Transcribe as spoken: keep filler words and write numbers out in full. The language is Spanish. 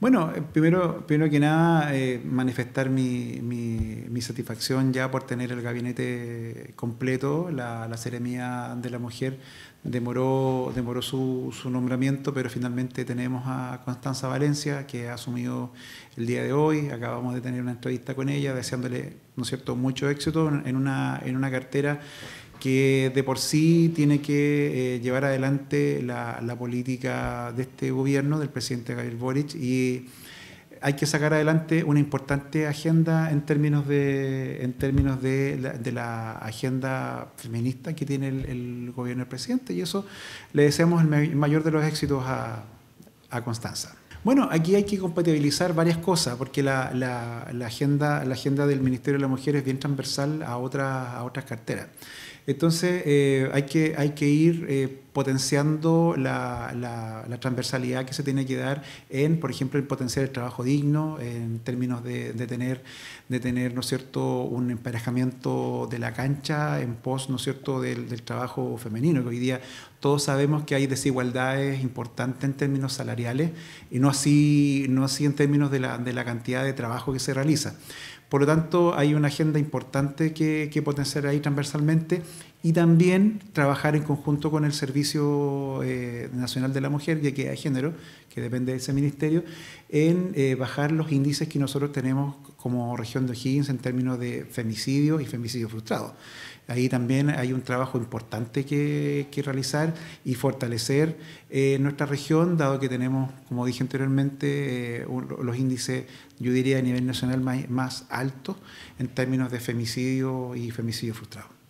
Bueno, eh, primero, primero que nada, eh, manifestar mi, mi- mi satisfacción ya por tener el gabinete completo. La, la Seremía de la Mujer demoró, demoró su, su nombramiento, pero finalmente tenemos a Constanza Valencia, que ha asumido el día de hoy. Acabamos de tener una entrevista con ella, deseándole, ¿no es cierto?, mucho éxito en en una, en una cartera que de por sí tiene que eh, llevar adelante la, la política de este gobierno, del presidente Gabriel Boric, y hay que sacar adelante una importante agenda en términos de, en términos de, la, de la agenda feminista que tiene el, el gobierno del presidente, y eso le deseamos el mayor de los éxitos a, a Constanza. Bueno, aquí hay que compatibilizar varias cosas, porque la, la, la agenda, la agenda del Ministerio de la Mujer es bien transversal a otras, a otras carteras. Entonces, eh, hay, que, hay que ir eh, potenciando la, la, la transversalidad que se tiene que dar en, por ejemplo, en potenciar el trabajo digno, en términos de, de tener, de tener, ¿no es cierto?, un emparejamiento de la cancha en pos, ¿no es cierto?, del, del trabajo femenino, que hoy día todos sabemos que hay desigualdades importantes en términos salariales y no así, no así en términos de la, de la cantidad de trabajo que se realiza. Por lo tanto, hay una agenda importante que, que potenciar ahí transversalmente y también trabajar en conjunto con el Servicio eh, Nacional de la Mujer y Equidad de Género, que depende de ese ministerio, en eh, bajar los índices que nosotros tenemos como región de O'Higgins en términos de femicidio y femicidio frustrado. Ahí también hay un trabajo importante que, que realizar y fortalecer eh, nuestra región, dado que tenemos, como dije anteriormente, eh, un, los índices, yo diría, a nivel nacional más, más altos en términos de femicidio y femicidio frustrado.